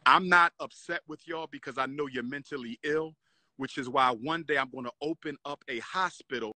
I'm not upset with y'all because I know you're mentally ill, which is why one day I'm going to open up a hospital